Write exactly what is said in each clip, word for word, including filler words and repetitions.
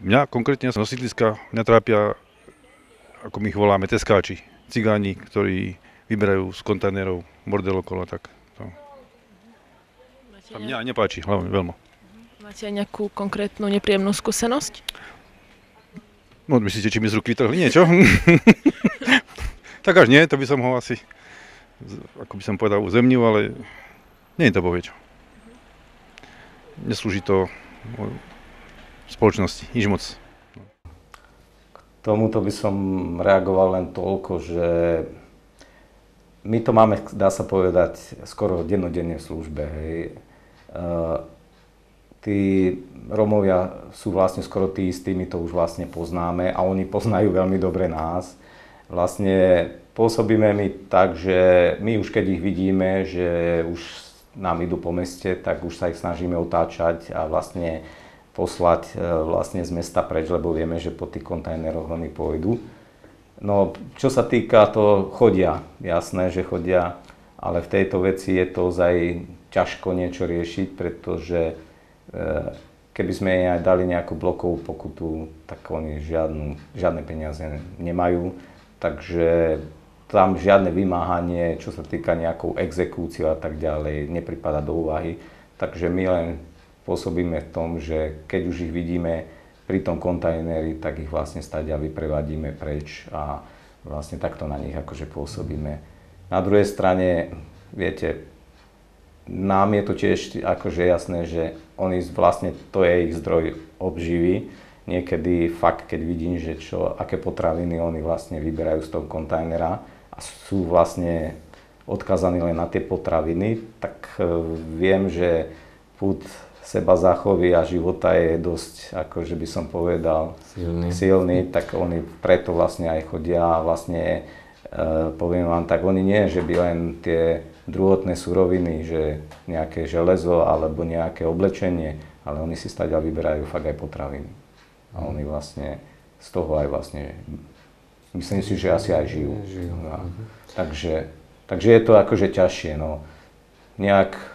Mňa konkrétne z sídliska, mňa trápia, ako my ich voláme, teskáči, cigáni, ktorí vyberajú z kontajnerov bordel okolo, tak to sa mňa nepáči, hlavne veľmi. Máte aj nejakú konkrétnu nepríjemnú skúsenosť? No, myslíte, či mi z ruky vytrhli niečo? Tak až nie, to by som ho asi, ako by som povedal, uzemnil, ale nie je to povieť. Neslúži to spoločnosti, nič moc. K tomuto by som reagoval len toľko, že my to máme, dá sa povedať, skoro dennodenne v službe. Hej. Uh, tí Rómovia sú vlastne skoro tí istí, my to už vlastne poznáme a oni poznajú veľmi dobre nás. Vlastne pôsobíme my tak, že my už keď ich vidíme, že už nám idú po meste, tak už sa ich snažíme otáčať a vlastne poslať vlastne z mesta preč, lebo vieme, že po tých kontajneroch oni pôjdu. No, čo sa týka, to chodia, jasné, že chodia, ale v tejto veci je to ozaj ťažko niečo riešiť, pretože keby sme jej aj dali nejakú blokovú pokutu, tak oni žiadnu, žiadne peniaze nemajú, takže tam žiadne vymáhanie, čo sa týka nejakou exekúciu a tak ďalej, nepripada do úvahy, takže my len pôsobíme v tom, že keď už ich vidíme pri tom kontajneri, tak ich vlastne stadia vyprevadíme preč a vlastne takto na nich akože pôsobíme. Na druhej strane, viete, nám je to tiež akože jasné, že oni vlastne, to je ich zdroj obživy. Niekedy fakt, keď vidím, že čo, aké potraviny oni vlastne vyberajú z toho kontajnera a sú vlastne odkazaní len na tie potraviny, tak viem, že pud seba záchovy a života je dosť, akože by som povedal, silný. silný, tak oni preto vlastne aj chodia a vlastne, e, poviem vám tak, oni nie, že by len tie druhotné suroviny, že nejaké železo alebo nejaké oblečenie, ale oni si staďa vyberajú fakt aj potraviny. A oni vlastne z toho aj vlastne, myslím si, že asi aj žijú. žijú. No. Takže, takže je to akože ťažšie, no. Nejak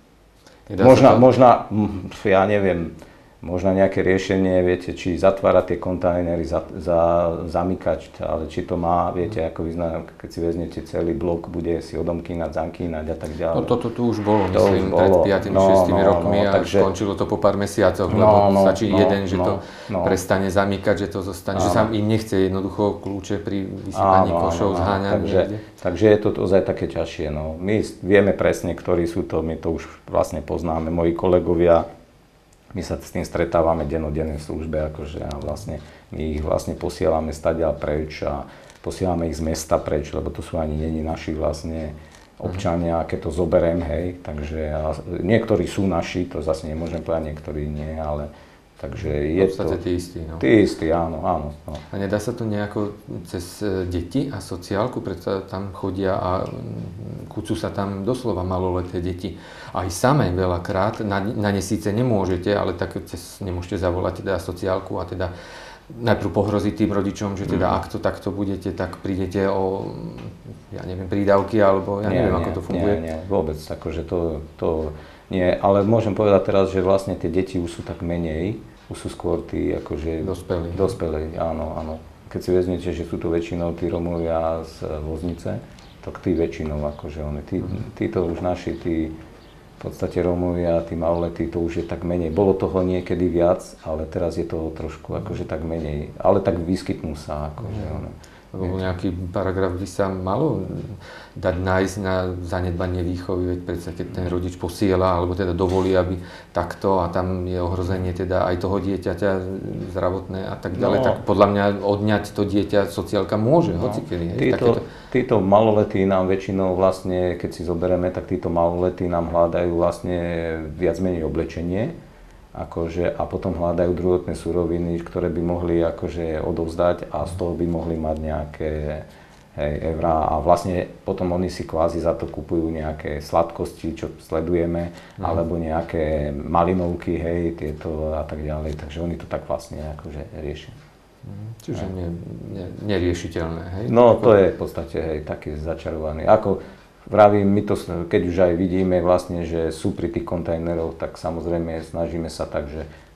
Možná, možná, ja neviem, možno nejaké riešenie, viete, či zatvárať tie kontajnery, za, za, zamykať, ale či to má, viete, ako vyzná, keď si vezmete celý blok, bude si odomkínať, zamkínať a tak ďalej. No toto tu už bolo, to myslím, už bolo. pred piatimi no, šiestimi no, rokmi no, a takže, skončilo to po pár mesiacoch, no, lebo no, stačí no, jeden, že no, to no. prestane zamykať, že to zostane, áno. že sa im nechce jednoducho kľúče pri vysypaní košov zháňať. Takže, takže je to ozaj také ťažšie. No. My vieme presne, ktorí sú to, my to už vlastne poznáme, moji kolegovia. My sa s tým stretávame dennodenne v službe, akože a vlastne my ich vlastne posielame stadiaľ preč a posielame ich z mesta preč, lebo to sú ani neni naši vlastne občania, keď to zoberiem, hej, takže a niektorí sú naši, to zase nemôžem povedať, niektorí nie, ale takže je to... V podstate tí istí, no. Tí istí, áno, áno. No. A nedá sa to nejako cez deti a sociálku, preto tam chodia a kúcu sa tam doslova maloleté deti. Aj samé veľakrát, na, na ne síce nemôžete, ale tak cez, nemôžete zavolať teda sociálku a teda najprv pohroziť tým rodičom, že teda mm. ak to takto budete, tak prídete o, ja neviem, prídavky, alebo ja nie, neviem, nie, ako to funguje. Nie, nie, vôbec, akože to, to nie, ale môžem povedať teraz, že vlastne tie deti už sú tak menej, už sú skôr tí akože... Dospelí. Dospelí, áno, áno. Keď si vezmete, že sú tu väčšinou tí Rómovia z Loznice, tak tí väčšinou akože oni, tí, mm. títo už naši, tí v podstate Rómovia, tí maloletí, to už je tak menej. Bolo toho niekedy viac, ale teraz je toho trošku akože tak menej. Ale tak vyskytnú sa akože mm. ono. Lebo nejaký paragraf by sa malo dať nájsť na zanedbanie výchovy, veď predsa keď ten rodič posiela, alebo teda dovolí, aby takto a tam je ohrozenie teda aj toho dieťaťa zdravotné a tak ďalej, no. Tak podľa mňa odňať to dieťa sociálka môže, no. Hocikedy. Títo, títo maloletí nám väčšinou vlastne, keď si zoberieme, tak títo maloletí nám hľadajú vlastne viac menej oblečenie. Akože, a potom hľadajú druhotné suroviny, ktoré by mohli akože odovzdať a z toho by mohli mať nejaké hej, eurá a vlastne potom oni si kvázi za to kupujú nejaké sladkosti, čo sledujeme, mm. alebo nejaké malinovky, hej, tieto a tak ďalej, takže oni to tak vlastne akože riešia. Mm. Čiže ne, ne, neriešiteľné, hej? No to je v podstate hej, taký začarovaný. Ako, vravím, my to, keď už aj vidíme vlastne, že sú pri tých kontajneroch, tak samozrejme snažíme sa tak, že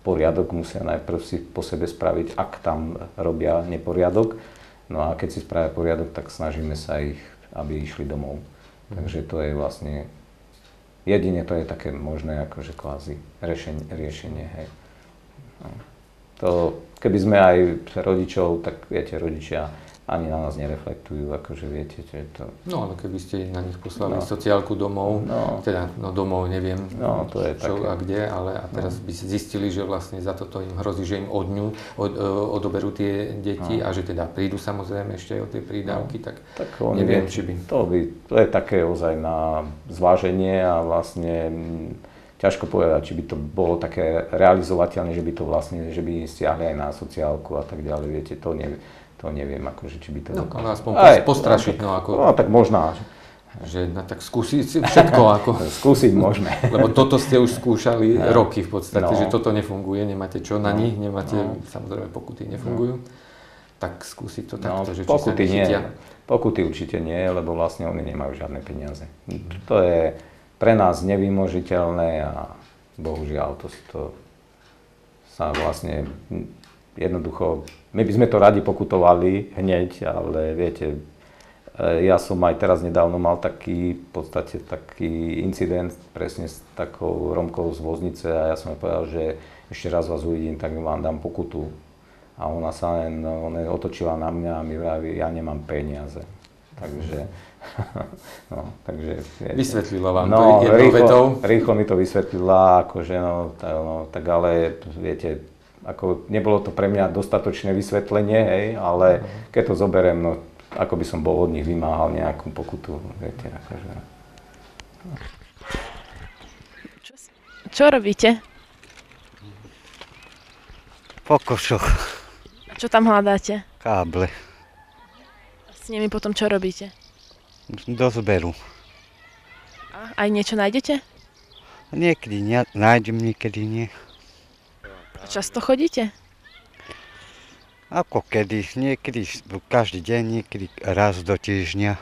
poriadok musia najprv si po sebe spraviť, ak tam robia neporiadok. No a keď si spravia poriadok, tak snažíme sa ich, aby išli domov. Takže to je vlastne, jedine to je také možné akože kvázi riešenie, riešenie hej. No. To, keby sme aj rodičov, tak viete, rodičia ani na nás nereflektujú, akože viete, čo je to. No ale keby ste na nich poslali No. sociálku domov, No. teda no domov neviem No, to je čo také. a kde, ale a teraz by si zistili, že vlastne za toto im hrozí, že im odňu, od, e, odoberú tie deti No. a že teda prídu samozrejme ešte aj o tie prídavky, tak, Tak oni neviem, viete, či by. To, by, to je také ozaj na zváženie a vlastne mm, ťažko povedať, či by to bolo také realizovateľné, že by to vlastne, že by stiahli aj na sociálku a tak ďalej, viete, to neviem. To neviem, akože, či by to... No, ale aspoň Aj, postrašiť, no, no ako... No, tak možná. Že no, tak skúsiť si všetko ako... Skúsiť môžeme. Lebo toto ste už skúšali No. roky v podstate, No. že toto nefunguje, nemáte čo na No. nich, nemáte, No. samozrejme pokuty nefungujú. Tak skúsiť to No, takto, že či pokuty sa nie. nechytia. Pokuty určite nie, lebo vlastne oni nemajú žiadne peniaze. To je pre nás nevymožiteľné a bohužiaľ to, to sa vlastne jednoducho, my by sme to radi pokutovali hneď, ale viete, ja som aj teraz nedávno mal taký, v podstate taký incident presne s takou Romkou z Voznice a ja som jej povedal, že ešte raz vás uvidím, tak vám dám pokutu. A ona sa len, ona otočila na mňa a mi vraví, ja nemám peniaze. Takže, no, takže... Viete, Vysvetlila vám no, to jednou rýchlo, vetou. rýchlo mi to vysvetlila, akože no, tak, no, tak ale viete, ako nebolo to pre mňa dostatočné vysvetlenie, hej, ale keď to zoberiem, no, ako by som bol od nich vymáhal nejakú pokutu, viete, akože. Čo, čo robíte? Po košoch, A čo tam hľadáte? káble, A s nimi potom čo robíte? do zberu. A aj niečo nájdete? Niekedy ne, nájdem, niekedy nie. A často chodíte? Ako kedy, niekedy každý deň, niekedy raz do týždňa.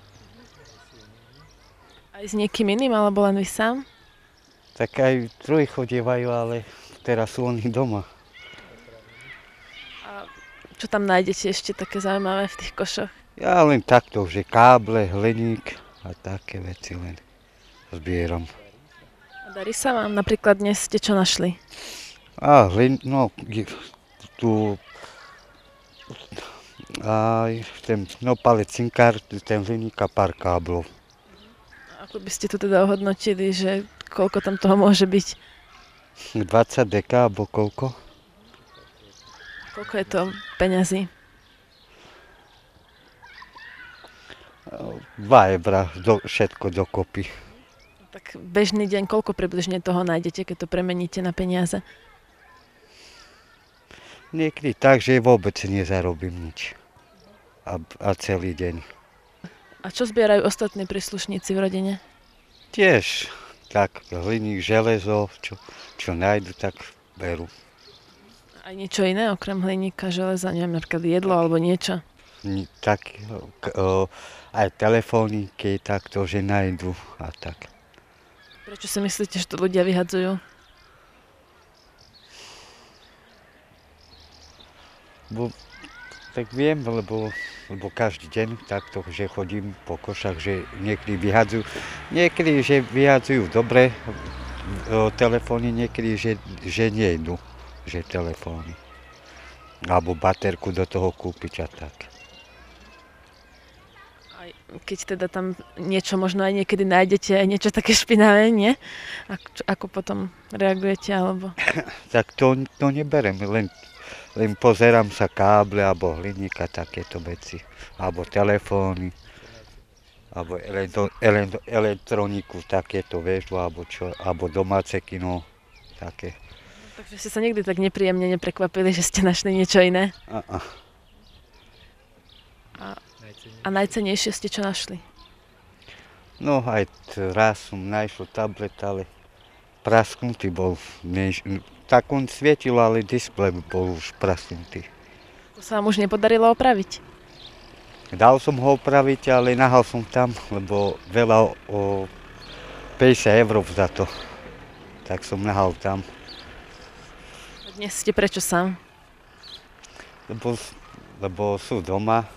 Aj s niekým iným, alebo len vy sám? Tak aj druhí chodievajú, ale teraz sú oni doma. A čo tam nájdete ešte také zaujímavé v tých košoch? Ja len takto, že káble, hliník a také veci len zbieram. A darí sa vám? Napríklad dnes ste čo našli? A hlin, no, je- tu aj ten, no palec cinkár, ten hliník a pár káblov. A ako by ste to teda ohodnotili, že koľko tam toho môže byť? dvadsať deka, alebo koľko? Koľko je to peňazí? dva eurá, do, všetko dokopy. Tak bežný deň, koľko približne toho nájdete, keď to premeníte na peniaze? Niekedy tak, že vôbec nezarobím nič. A, a celý deň. A čo zbierajú ostatní príslušníci v rodine? Tiež tak hliník, železo, čo, čo nájdu, tak berú. Aj niečo iné, okrem hliníka, železa, neviem, napríklad jedlo alebo niečo? Ni- Tak, k- o, aj telefóny, keď takto, že nájdu a tak. Prečo si myslíte, že to ľudia vyhadzujú? Bo, tak viem, lebo, lebo každý deň takto, že chodím po košach, že niekedy vyhadzujú, niekedy, že vyhadzujú dobre o, telefóny, niekedy, že, že nejdu, že telefóny. Alebo baterku do toho kúpiť a tak. Aj keď teda tam niečo možno aj niekedy nájdete, aj niečo také špinavé, nie? Ako, ako potom reagujete, alebo... Tak to, to neberem, len, len pozerám sa káble, alebo hliník a takéto veci. Alebo telefóny, alebo elektro, elektro, elektroniku, takéto, vieš, alebo čo, alebo domáce kino, také. Takže ste sa nikdy tak nepríjemne neprekvapili, že ste našli niečo iné? A, a. A najcennejšie ste čo našli? No aj t- raz som našiel tablet, ale prasknutý bol. Než, tak on svietil, ale displej bol už prasknutý. To sa vám už nepodarilo opraviť? Dal som ho opraviť, ale nahal som tam, lebo veľa o, o päťdesiat eur za to. Tak som nahal tam. Dnes ste prečo sám? Lebo, lebo sú doma.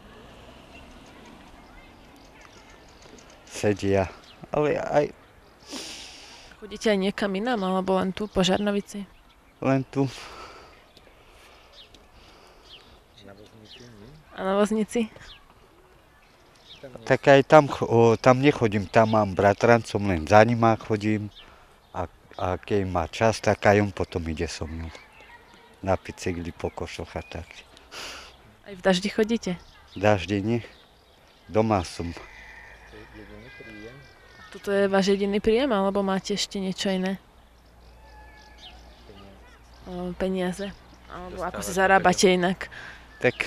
Sedia. Ale aj Chodíte aj niekam inám, alebo len tu po Žarnovici? len tu. A na Voznici? Tak aj tam, o, tam nechodím, tam mám bratrancom, len za nima chodím. A, a keď má čas, tak aj on potom ide so mnou. Na bicykli po košoch a tak. Aj v daždi chodíte? Dažde nie. Doma som. Toto je váš jediný príjem, alebo máte ešte niečo iné? O, peniaze. Alebo ako si zarábate inak? Tak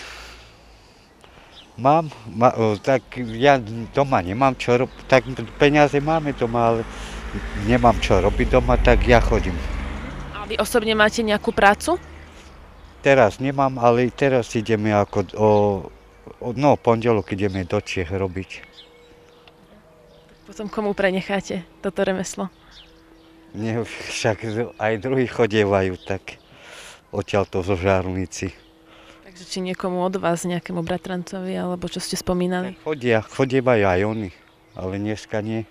mám, ma, o, tak ja doma nemám čo robiť, tak peniaze máme doma, ale nemám čo robiť doma, tak ja chodím. A vy osobne máte nejakú prácu? Teraz nemám, ale teraz ideme ako o, o no pondelok ideme do Čiech robiť. Potom komu prenecháte toto remeslo? Nie, však aj druhí chodievajú, tak odtiaľto zo Žarnici. Takže či niekomu od vás, nejakému bratrancovi, alebo čo ste spomínali? Chodia, chodievajú aj oni, ale dneska nie.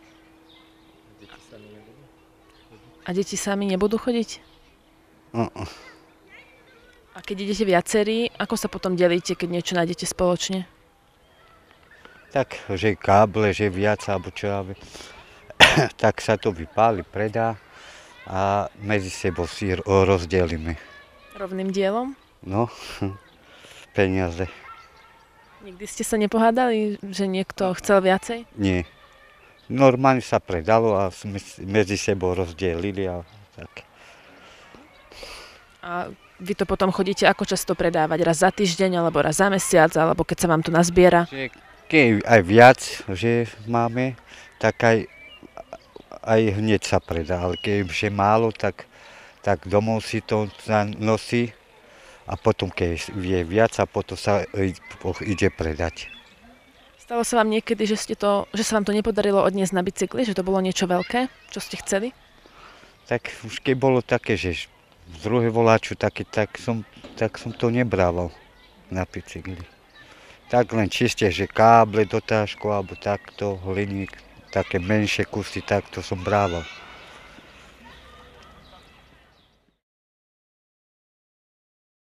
A deti sami nebudú chodiť? Uh-uh. A keď idete viacerí, ako sa potom delíte, keď niečo nájdete spoločne? Tak, že káble, že viac, alebo čo ja viem. Tak sa to vypáli, predá a medzi sebou si rozdelíme. Rovným dielom? No, peniaze. Nikdy ste sa nepohádali, že niekto chcel viacej? Nie. Normálne sa predalo a sme medzi sebou rozdelili a tak. A vy to potom chodíte ako často predávať? Raz za týždeň, alebo raz za mesiac, alebo keď sa vám to nazbiera? Že keď aj viac, že máme, tak aj, aj hneď sa predá, ale keď je málo, tak, tak domov si to nosí a potom keď je viac a potom sa ide predať. Stalo sa vám niekedy, že, ste to, že sa vám to nepodarilo odniesť na bicykli, že to bolo niečo veľké, čo ste chceli? Tak už keď bolo také, že z druhej voláču, také, tak, som, tak som to nebrával na bicykli. Tak len čiste, že káble, dotáčku alebo takto, hliník, také menšie kusy, tak to som brával.